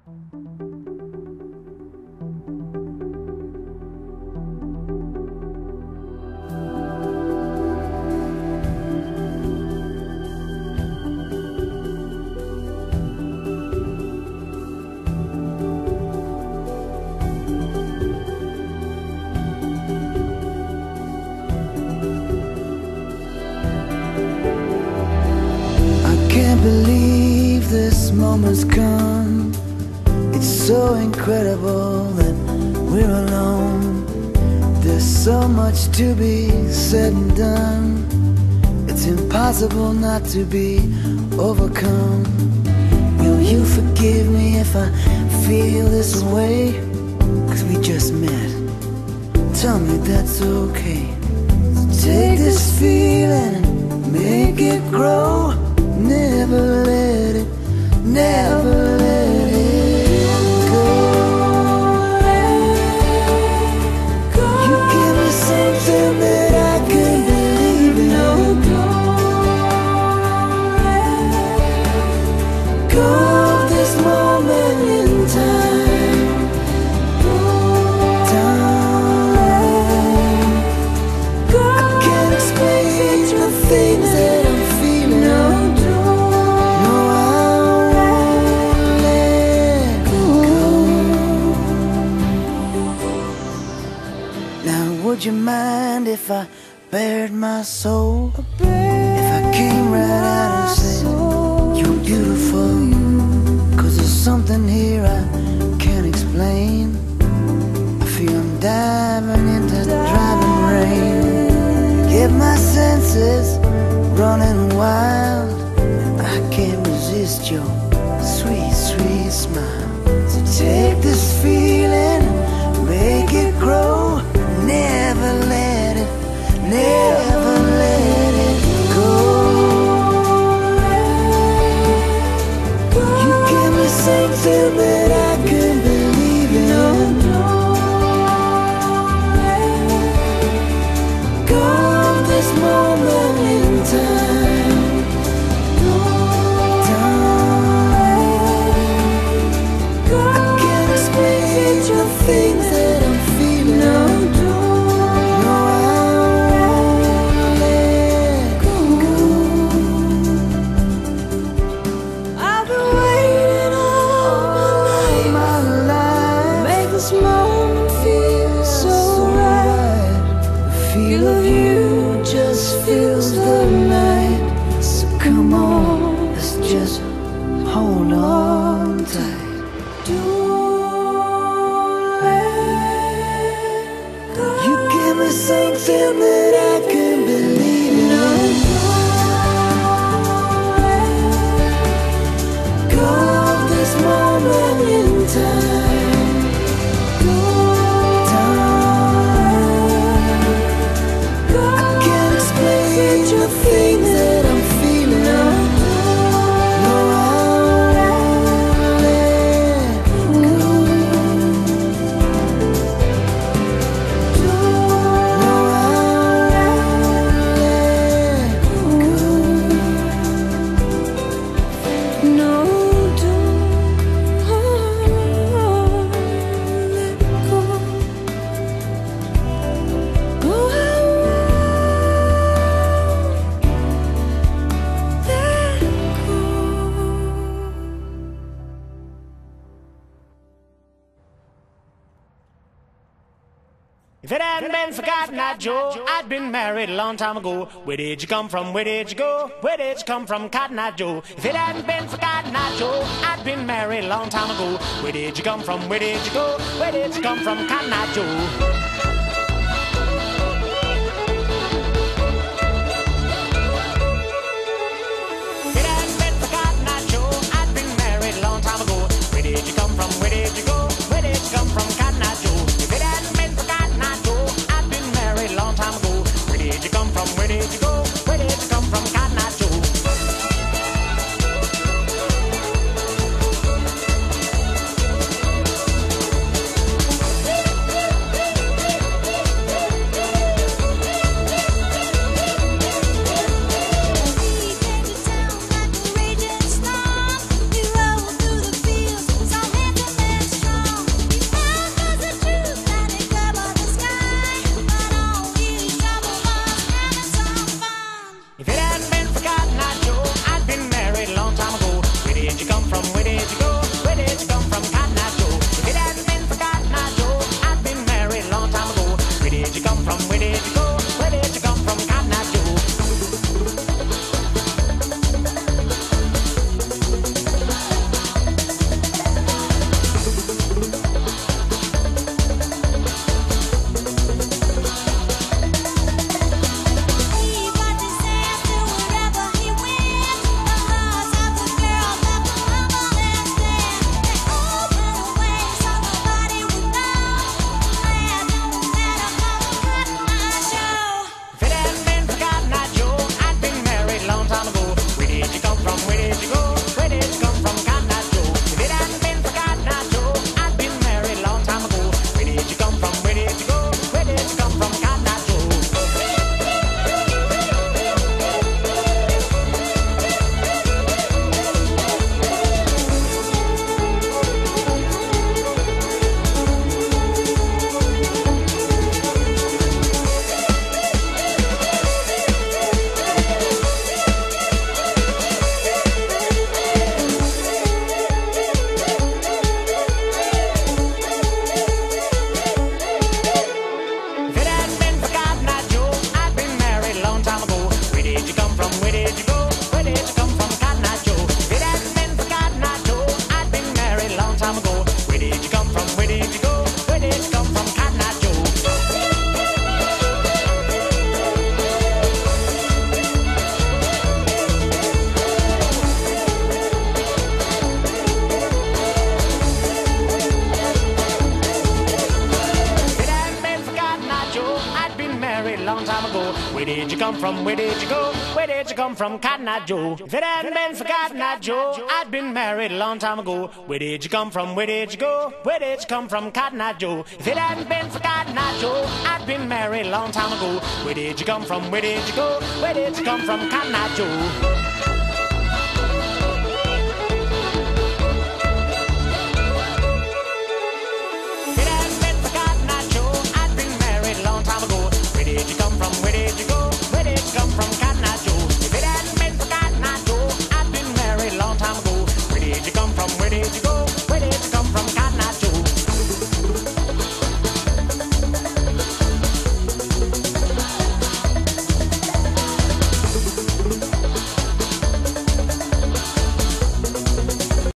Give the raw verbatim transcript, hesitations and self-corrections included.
Believe this moment's come. It's so incredible that we're alone. There's so much to be said and done. It's impossible not to be overcome. Will you forgive me if I feel this way? 'Cause we just met. Tell me that's okay. So take this feeling and make it grow. Never let it, never let it go. You give me something that I can believe in. Go this moment in time. Time. I can't explain the things that I'm feeling. Would you mind if I bared my soul? If I came right out and said you're beautiful? 'Cause there's something here I can't explain. I feel I'm diving into driving rain. Get my senses running wild, and I can't resist your sweet, sweet smile. So take this feeling, make it grow. Never let it, never let it go. You give me something that I can believe in. Go this moment in time. Time. I can't explain the things that I'm feeling. Feels the night, so come on, let's just hold on tight. Don't let go. You give me something that I can believe in. Go this moment in time. The things that I'm feeling. No, I'll let go. No, I'll let go. No, don't let go. Oh, if it hadn't been for Cotton Eye Joe, I'd been married a long time ago. Where did you come from? Where did you go? Where did you come from, Cotton Eye Joe? If it hadn't been for Cotton Eye Joe, I'd been married a long time ago. Where did you come from? Where did you go? Where did you come from, Cotton Eye Joe? Where did you come from? Where did you go? Where did you come from, Cotton Eye Joe? If it hadn't been for Cotton Eye Joe, I'd been married a long time ago. Where did you come from? Where did you go? Where did you come from, Cotton Eye Joe? If it hadn't been for Cotton Eye Joe, I'd been married a long time ago. Where did you come from? Where did you go? Where did you come from, Cotton Eye Joe?